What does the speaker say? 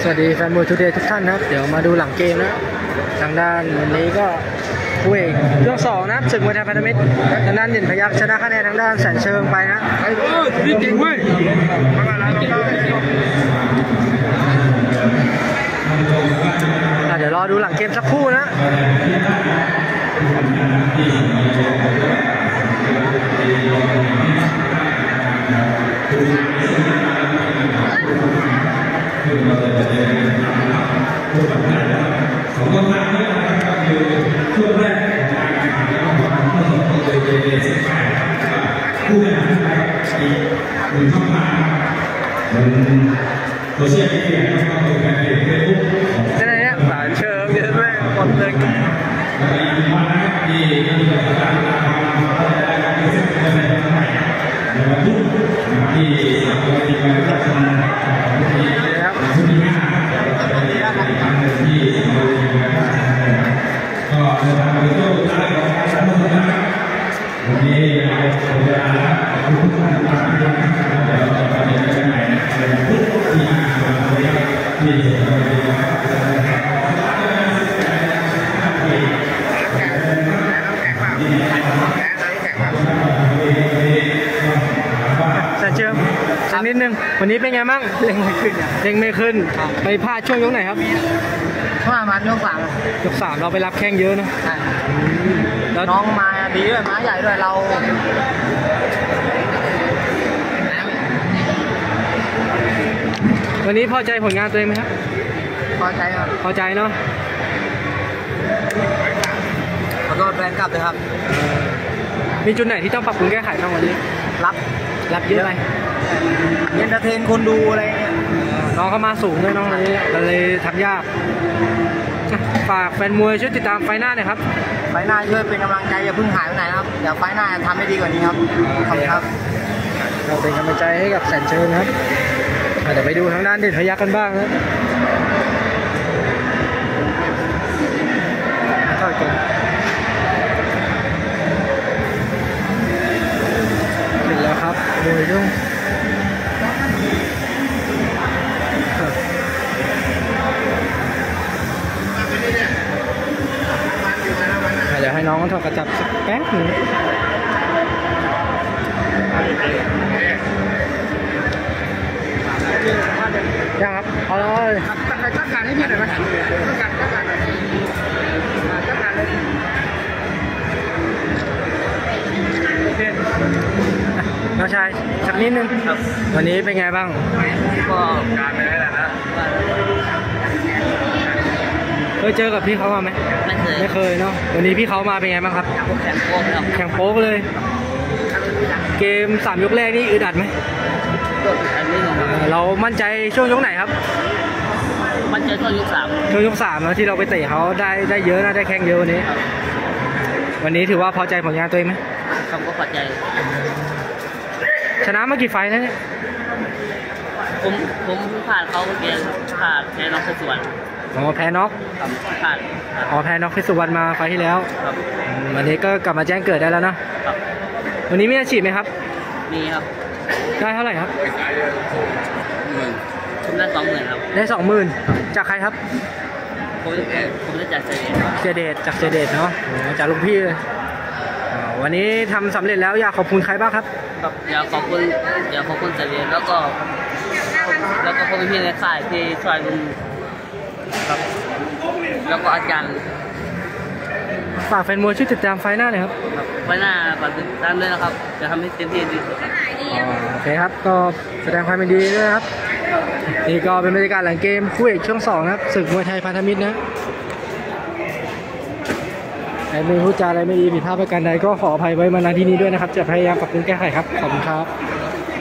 สวัสดีแฟนมวยทูเดย์ทุกท่านนะครับเดี๋ยวมาดูหลังเกมนะทางด้านวันนี้ก็คู่เอกยก2นะศึกมวยไทยพันธมิตรทางด้านเด่นพยัคฆ์ชนะคะแนนทางด้านแสนเชิงไปนะนี่จริงไหมเดี๋ยวรอดูหลังเกมสักครู่นะของต้นทางนี้นะครับคือช่วงแรกของการแข่งขันแล้วก็คู่กันนะครับอีก1ช่องทางบนโซเชียลมีเดียนะครับก็คือการเพจเฟซบุ๊กใช่ไหมเนี่ยสายเชิงเยอะด้วยหมดเลยแล้วก็อีกวันนะครับที่การที่เส้นทางในวันใหม่ในวันพุธที่สามวันที่วันจันทร์นะครับที่5ที่ก็เดินทางไปเที่ยวใต้ของการเมืองนะครับวันนี้เราเวลาทุกท่านทุกท่านเดี๋ยวเราจะไปเจอกันใหม่ในวันพุธที่5วันนี้ที่เราจะแสนเชิงสักนิดนึงวันนี้เป็นไงบ้างเร่งไม่ขึ้นไปพลาดช่วงยกไหนครับประมาณยก 3เราไปรับแข้งเยอะนะแล้วน้องมาดีด้วยม้าใหญ่ด้วยเราวันนี้พอใจผลงานตัวเองไหมครับพอใจครับพอใจเนาะขอโทษแฟนคลับเลยครับมีจุดไหนที่ต้องปรับปรุงแก้ไขบ้างวันนี้รับเยอะไปเอนเตอร์เทนคนดูอะไรเงี้ยน้องเขามาสูงด้วยน้องนี้ก็เลยทำยากฝากแฟนมวยช่วยติดตามไฟหน้าหน่อยครับไฟหน้าช่วยเป็นกำลังใจอย่าเพิ่งหายไปไหนนะครับเดี๋ยวไฟหน้าทำให้ดีกว่านี้ครับขอบคุณครับเราเป็นกำลังใจให้กับแสนเชิงครับเดี๋ยวไปดูทางด้านเด่นพยัคฆ์กันบ้างนะต่อยกันเสร็จแล้วครับมวยด้วยเดี๋ยวให้น้องเขาถอดกระจับสักแป๊บนึงยังครับเอาเลยจัดการให้พี่หน่อยไหมจัดการเลยโอเคน้องชายสักนิดนึงวันนี้เป็นไงบ้างก็การไปได้แหละนะเคยเจอกับพี่เขามาไหมไม่เคยเนาะวันนี้พี่เขามาเป็นไงบ้างครับแข่งโป๊กเลยเกม3ยกแรกนี่อึดอัดไหมเรามั่นใจช่วงยกไหนครับมั่นใจช่วงยก 3แล้วที่เราไปเตะเขาได้เยอะนะได้แข่งเยอะวันนี้ถือว่าพอใจผลงานตัวเองไหมครับก็พอใจชนะมากี่ไฟแล้วเนี่ยผมผ่านเขาเกมผ่านแพ้น็อกเพชรสุวรรณแพ้น็อกผ่านแพ้น็อกเพชรสุวรรณมาไฟที่แล้ววันนี้ก็กลับมาแจ้งเกิดได้แล้วนะวันนี้มีอาชีพไหมครับมีครับได้เท่าไหร่ครับผมได้20,000ครับได้20,000จากใครครับผมได้จากเจเดตจากเจเดตเนาะจากลุงพี่เลยวันนี้ทำสำเร็จแล้วอยากขอบคุณใครบ้างครับอยากขอบคุณเจเดตแล้วก็พวกพี่ในค่ายที่ช่วยผมครับแล้วก็อาจารย์ฝากแฟนมวยช่วยติดตามไฟหน้าหน่อยครับไฟหน้าฝากติดตามด้วยนะครับจะทำให้เต็มที่ดีสุดครับโอเคครับก็แสดงความยินดีด้วยครับนี่ก็เป็นบรรยากาศหลังเกมคู่เอกช่วง2นะครับศึกมวยไทยพันธมิตรนะใครไม่พูดจาอะไรไม่ดีผิดพลาดประการใดก็ขออภัยไว้มาณที่นี้ด้วยนะครับจะพยายามปรับปรุงแก้ไขครับขอบคุณครับ